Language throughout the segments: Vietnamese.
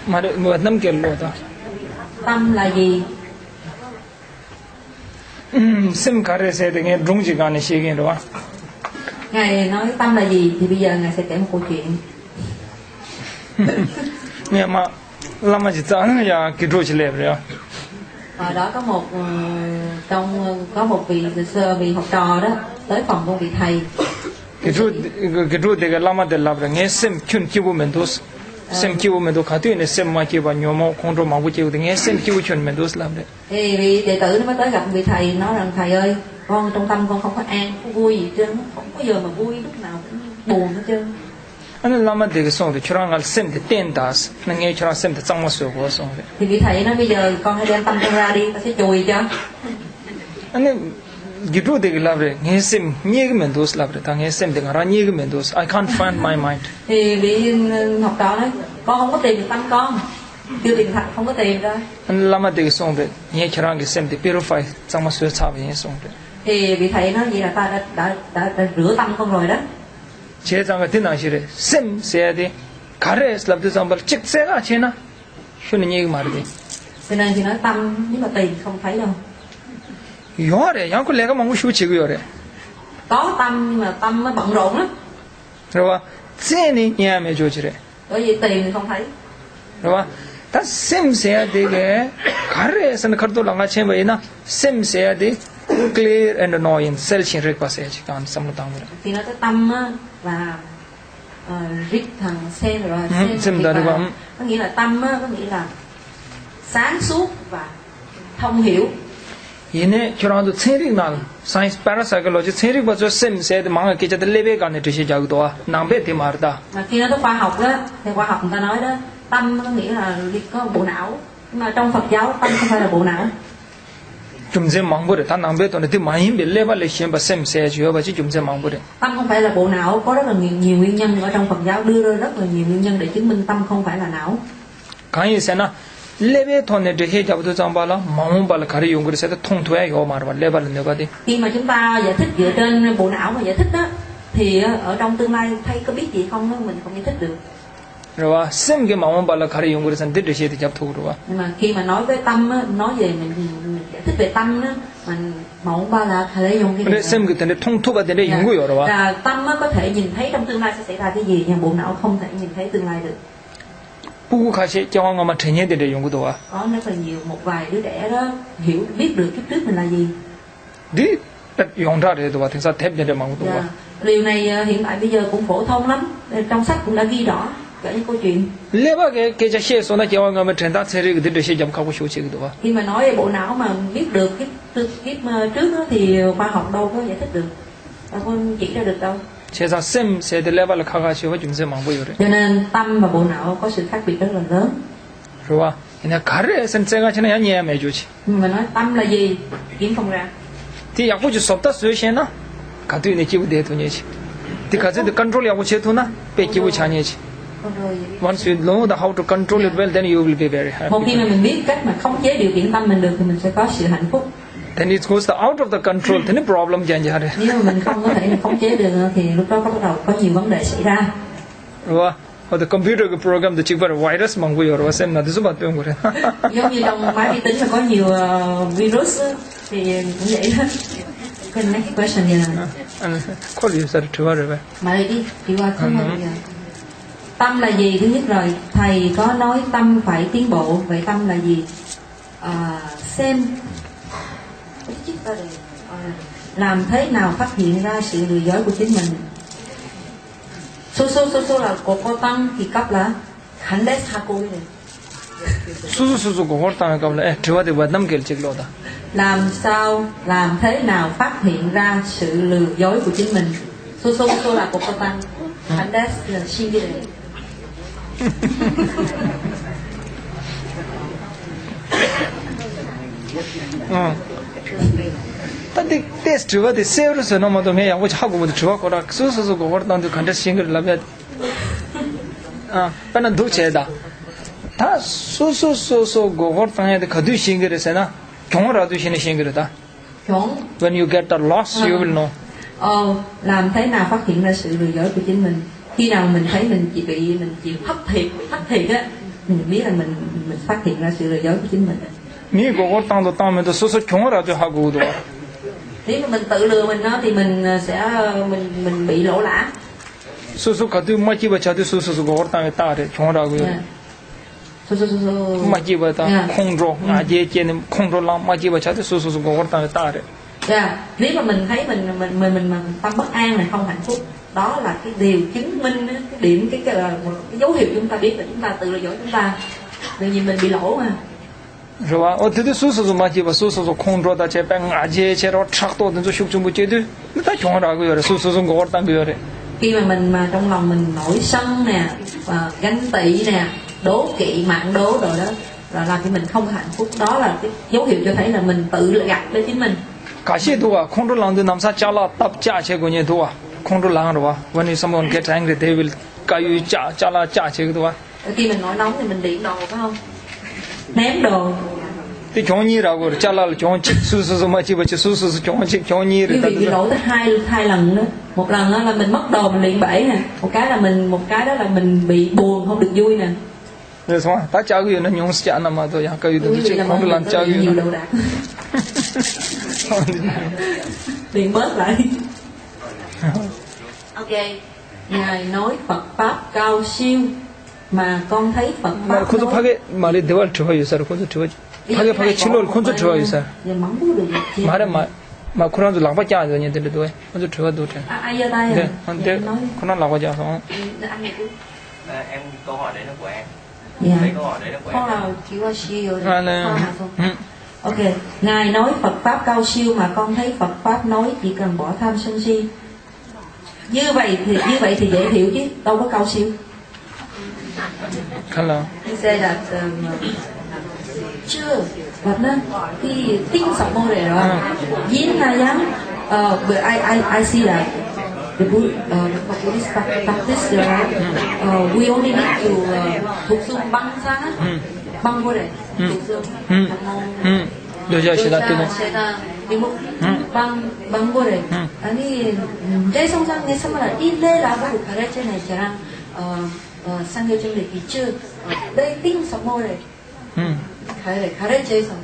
mà được một năm kiểu lộ đó. Tâm là gì? Sim kare sẽ thì nghe rung chỉ gan này xí cái đó. Ngài nói tâm là gì thì bây giờ ngài sẽ kể một câu chuyện. Nghe mà làm mà chỉ chán ya cái rung chỉ lẹp rồi. Ở đó có một vị học trò đó tới phòng của vị thầy. cái rung thì cái làm mà để làm rồi nghe sim chuyên kêu mình đó. Sim kêu mình đó khá tuyệt này sim mà kêu bao nhiêu mà con rung mà kêu thì nghe sim kêu chuyên mình đó làm đấy. Thì vị đệ tử nó mới tới gặp vị thầy nói rằng thầy ơi, con trong tâm con không có an, không có vui gì trơn, không có giờ mà vui, lúc nào cũng buồn hết trơn. anh làm mà để cái song thì cho rằng sim thì tiền das, nên nghe cho rằng sim thì chẳng mà sửa của song đấy. Thì vị thầy nói bây giờ con hãy đem tâm con ra đi, ta sẽ chùi cho. anh cái rung thì cái làm rồi nghe sim nhớ cái mình đó làm rồi, thằng nghe sim thì ngara nhớ cái mình đó, I can't find my mind. Thì vị học trò nói con không có tìm được tâm con, chưa tìm thật không có tìm ra. anh làm mà để cái song đấy nghe cho rằng cái sim thì purify chẳng mà sửa sao vậy song đấy. Thì vị thầy nói vậy là ta đã rửa tâm con rồi đó. chế rằng cái thế nào chứ đấy sim sẽ đi kare làm từ trong bờ chích sẽ à chứ na cho nên như mà đấy Cho nên thì nói tâm nếu mà tìm không thấy đâu. yếu đấy, yang có lẽ cái mong muốn chịu yếu đấy. Có tâm nhưng mà tâm nó bận rộn lắm. rồi ba, thế này nhà mình cho chứ đấy. Bởi vì tìm thì không thấy. rồi ba, ta sim sẽ đi cái kare sẽ nó khởi đầu langa xem vậy na sim sẽ đi clear and annoying cell chain rec passe chứ còn xong nó tăng rồi. Thì nói cái tâm á là rít thằng sen rồi sim đó đúng không? có nghĩa là tâm á, có nghĩa là sáng suốt và thông hiểu. 이네 저랑도 체릭날 사이언스 파라사이콜로지 체릭 버저 셈세 망을 깨져도 레벨 간에 드시 자고도 남배 대 말다. Mà khi nói tới khoa học đó, thì khoa học người ta nói đó, tâm có nghĩa là có bộ não. Nhưng mà trong Phật giáo tâm không phải là bộ não. 좀제 망보래 다 남배 돈에 대 많이 레벨에 시험 봐 셈세 주여 봐지 좀제 망보래. Tâm không phải là bộ não, có rất là nhiều nguyên nhân ở trong Phật giáo đưa ra rất là nhiều nguyên nhân để chứng minh tâm không phải là não. 강의에서나 레벨 돈에 대해 잡도 잠발라 망발라 가리 용거를 세도 통토야 이거 말봐 레벨은 내가 돼. Khi mà chúng ta giải thích dựa trên bộ não mà giải thích đó, thì ở trong tương lai thấy có biết gì không đó, mình không giải thích được. rồi 셈게 망발라 가리 용거를 산데 대해 잡도 그러와. Nhưng mà khi mà nói với tâm á, nói về mình giải thích về tâm đó, mình mộng ba là thể dùng cái 근데 셈 그때는 통토가 되네 연구 여러 와. là tâm á, có thể nhìn thấy trong tương lai sẽ xảy ra cái gì, nhưng bộ não không thể nhìn thấy tương lai được. 보고 가시 경험하면 전혀 되는 연구도 와. Có rất là nhiều, một vài đứa trẻ đó biết được kiếp trước mình là gì. 네 용자래도 와 등사 탭되는 망도 와. Điều này hiện tại bây giờ cũng phổ thông lắm, trong sách cũng đã ghi rõ cả những câu chuyện. 레바게 계좌시에서나 경험하면 전다 체리 그들도 시점 가고 싶지기도 와. Khi mà nói về bộ não mà biết được kiếp trước đó, thì khoa học đâu có giải thích được, đâu có chỉ ra được đâu. 제가 셈 세대 레벨을 가가지고 좀세 망보요래. Cho nên tâm và bộ não có sự khác biệt rất là lớn. rồi 그냥 가르에선 제가 전에 이해해 주지. Nhưng mà nói tâm là gì kiếm không ra. thì 약고지 섭다 수시나 가도 이제 기부 대도니지. thì 가지도 컨트롤하고 제도나 뺏기고 자니지. once you know how to control it well then you will be very happy. Một khi mà mình biết cách mà khống chế điều khiển tâm mình được thì mình sẽ có sự hạnh phúc. then it goes out of the control thì problem change ra. Nếu mà mình không có thể khống chế được thì lúc đó bắt đầu có nhiều vấn đề xảy ra. rồi the computer program the chip virus mang vui rồi xem là thứ bắt đầu rồi. Giống như trong máy vi tính là có nhiều virus thì cũng vậy đó. Can make a question vậy nè. call you sir to rồi. Mà đi qua không bao giờ. Tâm là gì? Thứ nhất rồi, thầy có nói tâm phải tiến bộ. Vậy tâm là gì? Xem làm thế nào phát hiện ra sự lừa dối của chính mình. Số là cô tăng thì cấp là khánh đế xa cô này. 수수수수 그걸 땅에 가면 저한테 왜 남길 찍로다. Làm thế nào phát hiện ra sự lừa dối của chính mình. Số là cô tăng, khánh đế là xin cái này. 근데 테스트가 돼 세우르서 넘어도 매 양고 하고 뭐 좋아거라 수수수 그걸 땅도 간다 싱글 라면 빠는 도체다 다 수수수수 그걸 땅에 가두 싱글에서나 경험라도 신의 싱글이다. When you get the loss you will know. Làm thế nào phát hiện ra sự lừa dối của chính mình. Khi nào mình thấy mình chịu thất thiệt á, mình biết là mình phát hiện ra sự lừa dối của chính mình. 니 그거 땅도 땅면도 소소 경험하도 하고도 Nếu mà mình tự lừa mình đó thì mình sẽ mình bị lỗ lã. 소소 가도 마치바 차도 소소소 그거 땅에 따래 경험하고요. 마치바다 콩로 아제제는 콩로랑 마치바 차도 소소소 그거 땅에 따래. Nếu mà mình thấy mình tâm bất an này, không hạnh phúc, đó là cái điều chứng minh, cái điểm cái dấu hiệu chúng ta biết là chúng ta tự lừa dối chúng ta, bởi vì mình bị lỗ mà. rồi 어떻게 소소소 마치바 소소소 콩로다 제빵 아제제로 착도든지 숙주무제도 다 경험하고요. 소소소 그거 땅에 khi mà mình mà trong lòng mình nổi sân nè, và ganh tị nè, đố kỵ mạng đố rồi đó, là làm cho mình không hạnh phúc, đó là cái dấu hiệu cho thấy là mình tự gạt lên chính mình. 가시도와 콩로랑도 남사 잘라 답자 제거니도와 콩로랑으로와 when someone gets angry they will 가유 잘라 짜 제거도와 khi mình nổi nóng thì mình điện đồ phải không, ném đồ. 그 경이라고 잘라를 경치 수수수 마치버치 수수수 경치 경이를 bị lỗi tới hai lần nữa. Một lần đó là mình mất đồ mình điện bể nè, một cái đó là mình bị buồn không được vui nè. 그래서 다 짜고는 용서지 않아 마도 약간 유도 콩로 랑 짜고 nhiều đồ đạc. Điện bớt lại. Ok, ngài nói Phật pháp cao siêu mà con thấy Phật pháp. 콘조파게 말이 대화를 좋아요, 사람 콘조 좋아지. 파게 칠로 콘조 좋아요, 사람. 말에 mà khôn rồi lăng bát rồi nhận được rồi, con rất thừa được. Ai giơ tay rồi? Thế khôn lăng bát rồi không? Em câu hỏi đấy là của em. Dạ. Câu hỏi đấy là của em. Con là chỉ qua siêu rồi. Ok, ngài nói Phật pháp cao siêu mà con thấy Phật pháp nói chỉ cần bỏ tham sân si. Như vậy thì dễ hiểu chứ đâu có cao siêu. Hello. He said that chưa vật đó thì tinh sọc mô để rồi yin là yang but I see that the Buddhist practice we only need to thuộc xung băng sang á băng vô để thuộc xung được rồi sẽ là băng vô để 아니 내 성장에서 말한 일레라고 가르치는 저랑 상교정의 기초 đây tinh sọc mô để 가르쳐서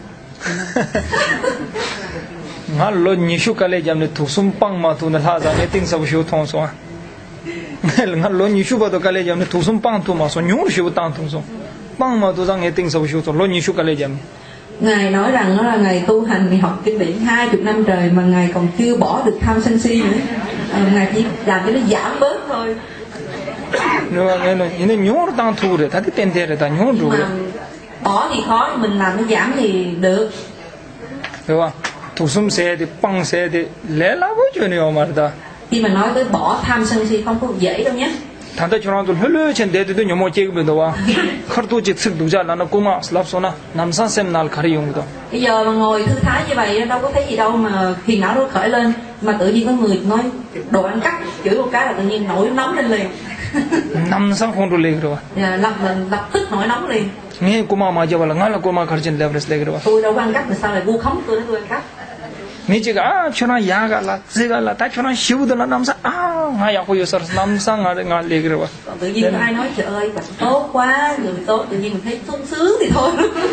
ngal lo nishu kale jamne thusum pang ma tu na la za ne ting sab shu thong so ngal lo nishu ba do kale jamne thusum pang tu ma so nyur shu tang thong so pang ma tu za ne ting sab shu so lo nishu kale jam. Ngài nói rằng đó là ngài tu hành, ngài học kinh điển 20 năm trời mà ngài còn chưa bỏ được tham sân si nữa. Ngài chỉ làm cho nó giảm bớt thôi. Nó nghe nhur tang thu rồi, ta ti ten de ta nhur rồi. Bỏ thì khó, mình làm nó giảm thì được. Đúng không? Thủ sum xe thì băng xe thì lẽ là vô chuyện nhiều mà ta. Khi mà nói tới bỏ tham sân si không có dễ đâu nhé. Thằng ta cho nó tụi lỡ trên đấy tụi nhóm chơi cái đó à. Khởi tu chỉ sức đủ ra là nó cũng mà slap sona, nằm sang xem nào khởi用đó. Bây giờ mà ngồi thư thái như vậy đâu có thấy gì đâu mà phiền não nó khởi lên, mà tự nhiên có người nói đồ ăn cắt chửi một cái là tự nhiên nổi nóng lên liền. Nằm sang không được liền rồi. Mình lập tức nổi nóng liền. nghe cô mà giờ là ngay là cô mà khởi trên level đấy rồi. Tôi đâu có ăn cắp mà sao lại vu khống tôi nói tôi ăn cắp. Mình chỉ cả cho nó giá cả là gì cả là ta cho nó xíu đó là nằm sang ngay học yêu sở nằm sang ngay liền rồi. Tự nhiên ai nói trời ơi bạn tốt quá người tốt tự nhiên mình thấy sung sướng thì thôi.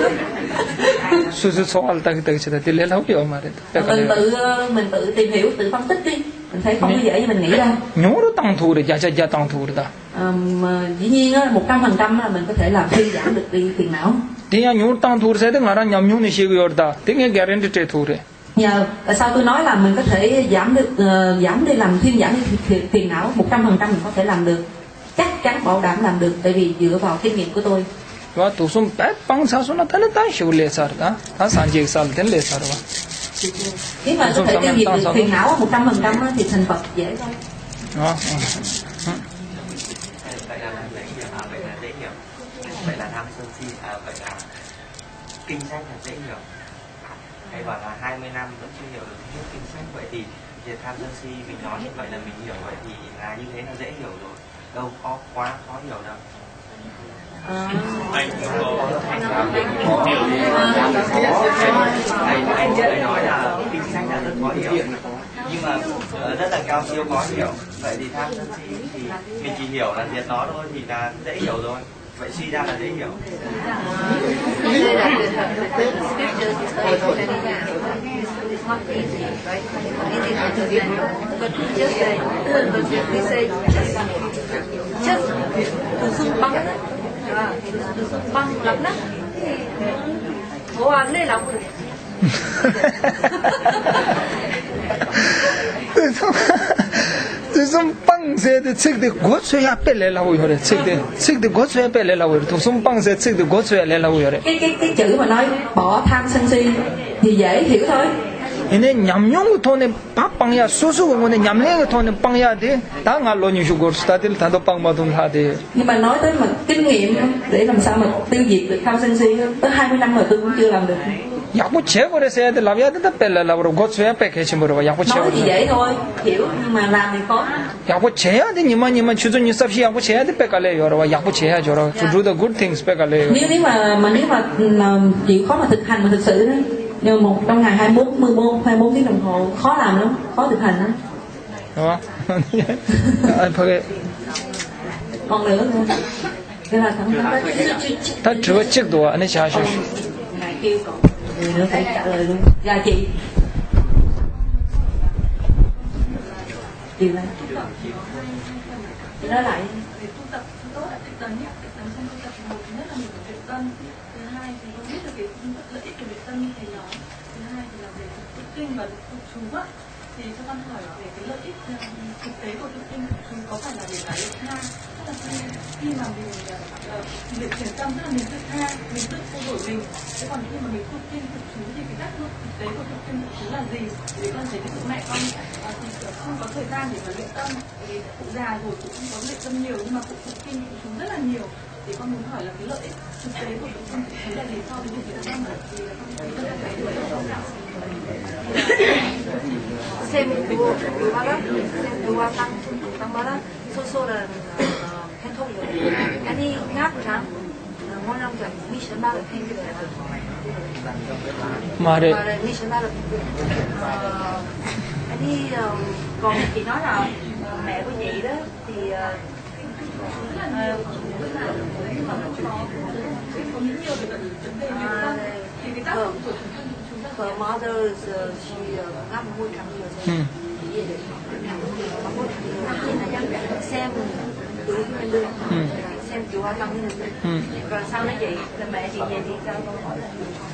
Sự số alta cái cái thì lấy lâu điều mà đấy. Mình tự tìm hiểu tự phân tích đi. Mình thấy không có dễ như mình nghĩ đâu. Nhớ nó tăng thu rồi, giá tăng thu rồi ta. Dĩ nhiên á 100% là mình có thể làm thư giãn được đi phiền não. Thì nhớ tăng thu rồi, thế ngara nhầm nhớ này xíu rồi ta. Thì nghe guarantee chế thu rồi. Nhờ tại sao tôi nói là mình có thể giảm đi làm thuyên giảm đi phiền não 100% mình có thể làm được, chắc chắn bảo đảm làm được, tại vì dựa vào kinh nghiệm của tôi. Và tu sum pet pang sa suna ta ta shu le sar ta ta sanjek sal ten le sar wa. Nếu mà có thể tiêu diệt được phiền não 100% thì thành Phật dễ thôi. Đó. Vậy là tham sân si, vậy là kinh sách là dễ hiểu. Hay bảo là 20 năm vẫn chưa hiểu được hết kinh sách, vậy thì việc tham sân si mình nói như vậy là mình hiểu, vậy thì là như thế là dễ hiểu rồi, đâu có quá khó hiểu đâu. Anh nói là kinh sách là rất khó hiểu, nhưng mà rất là cao siêu khó hiểu. Vậy thì tham sân si thì mình chỉ hiểu là diệt nó thôi thì là dễ hiểu rồi. vậy suy ra là dễ hiểu. Đây là scripture is not easy, right? Easy to understand, but just they say just từ xung băng đó, từ xung băng lắm đó. Ủa anh đây là 무슨 빵새도 책도 고쳐야 빼내려고 그래. 책도 고쳐야 빼내려고 그래. 무슨 빵새 책도 고쳐야 내려고 그래. cái chữ mà nói bỏ tham sân si thì dễ hiểu thôi. 얘네 냠용고 돈에 밥빵이야 소소고 뭐네 냠랭이 돈에 빵이야 돼. 다 알로 뉴슈 고스타들 다도 빵 받은 하대. Nhưng mà nói tới mà kinh nghiệm để làm sao mà tiêu diệt được tham sân si tới 20 năm rồi tôi cũng chưa làm được. 야구 제거해서 해야 돼. 라비야 된다 빼려고 고쳐야 빼겠지 뭐라고. 야구 Nói thì 제거. dễ thôi, hiểu nhưng mà làm thì khó. 야구 제야 돼. 니만 주전 유섭시 야구 제야 돼 빼갈래 여러분. 야구 제야 줘라. To do the good things 빼갈래. Nếu mà chịu khó mà thực hành mà thực sự đó, nhưng một trong ngày 24 tiếng đồng hồ khó làm lắm, khó thực hành lắm. 어? 그게 Còn nữa nữa. Thế là 다 저거 찍도 안에 자셔. ngài kêu còn người nữa phải trả lời luôn. Dạ chị. Chị nói lại. Về tu tập tốt là tự tấn nhé, tự tấn trong tu tập một thứ nhất là mình phải luyện tâm, thứ hai thì con biết được cái lợi ích của luyện tâm như thế nào, thứ hai thì là về tụng kinh và tụng chú á, thì cho con hỏi về cái lợi ích thực tế của tụng kinh tụng chú có phải là để giải luyện tha, tức là khi mà mình luyện thiền tâm tức là mình tự tha, mình tự thay đổi mình, thế còn khi mà mình tụng kinh tụng chú thì cái tác dụng thực tế của tụng kinh tụng chú là gì? Để con thấy cái mẹ con thì không có thời gian để mà luyện tâm, vì cụ già rồi cũng không có luyện tâm nhiều nhưng mà cụ tụng kinh tụng chú rất là nhiều, thì con muốn hỏi là cái lợi ích thực tế của tụng kinh tụng chú là gì so với việc luyện tâm ạ? Vì là con thấy được không nào? xem dua đó, xem dua tăng đó, số là khen thông rồi. Anh đi ngáp trắng, mỗi năm chẳng mission ba là khen cái này. 말해. Mission ba là anh đi còn chị nói là mẹ của chị đó thì her mother she ngáp mũi trắng nhiều. Xem tụi xem chùa Hoa Tăng như này. Rồi sau đó vậy là mẹ chị về thì sao con hỏi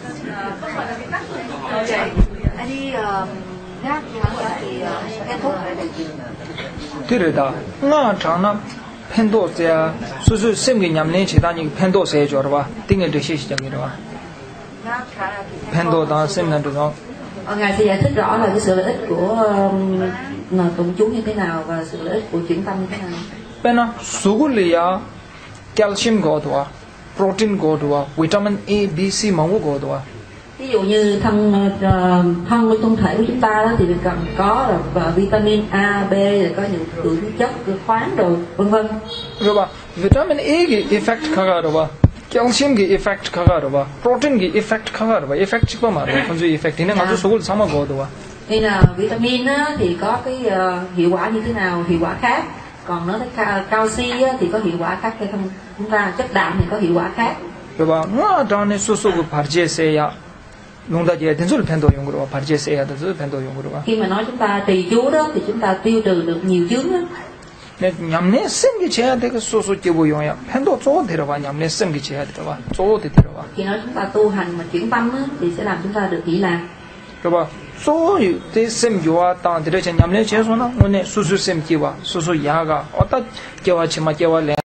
là anh đi ngáp thì kết thúc 그래다. 나 장나 팬도자 수수 쌤게 냠내 지다니 팬도세 줘라 봐. 띵에 드시 시작이라 봐. ngáp khá là 팬도다 쌤한테 너 Ngài sẽ giải thích rõ là cái sự lợi ích của tụng chú như thế nào và sự lợi ích của chuyển tâm như thế nào. 빼나 수굴리야 calcium 거도와 protein 거도와 vitamin A, B, C máu 거도와 Ví dụ như thân của thân thể của chúng ta đó thì cần có là vitamin A, B, rồi có những dưỡng chất, khoáng đồ vân vân. rồi bà vitamin A cái effect 카가 rồi bà calcium cái effect 카가 rồi bà protein cái effect 카가 rồi bà effect 찍어 말이야. 건조 effect 이는 아주 속을 삼아 거도와 Nên là vitamin á, thì có cái hiệu quả như thế nào, hiệu quả khác. Còn nói tới canxi á, thì có hiệu quả khác hay không chúng ta, chất đạm thì có hiệu quả khác. rồi bà 나 전에 소소고 바르제세야 농다지에 된술 팬도 용으로 바르제세야 된술 팬도 용으로 봐. Khi mà nói chúng ta trì chú đó thì chúng ta tiêu trừ được nhiều chướng đó. 내 냠내 쌤게 제야 되게 소소 끼고 용야 팬도 쪼 데려봐 냠내 쌤게 제야 데려봐 쪼 데려봐 Khi nói chúng ta tu hành mà chuyển tâm á, thì sẽ làm chúng ta được hỷ lạc. rồi bà 쪼 쌤 요아 땅 데려자 냠내 제소나 오늘 수수 쌤 끼와 수수 야가 어따 끼와 치마 끼와